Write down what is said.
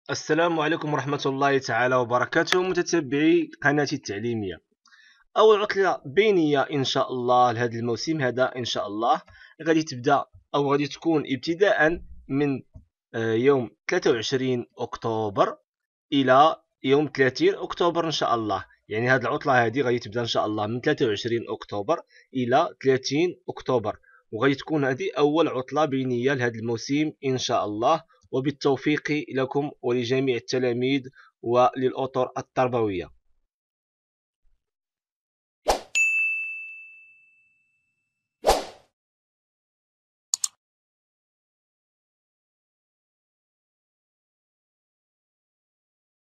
السلام عليكم ورحمة الله تعالى وبركاته متتبعي قناتي التعليمية. أول عطلة بينية إن شاء الله لهذا الموسم هذا إن شاء الله غادي تبدأ أو غادي تكون ابتداء من يوم 23 أكتوبر إلى يوم 30 أكتوبر إن شاء الله. يعني هذه العطلة هذه غادي تبدأ إن شاء الله من 23 أكتوبر إلى 30 أكتوبر، وغادي تكون هذه أول عطلة بينية لهذا الموسم إن شاء الله، وبالتوفيق لكم ولجميع التلاميذ وللأطر التربوية.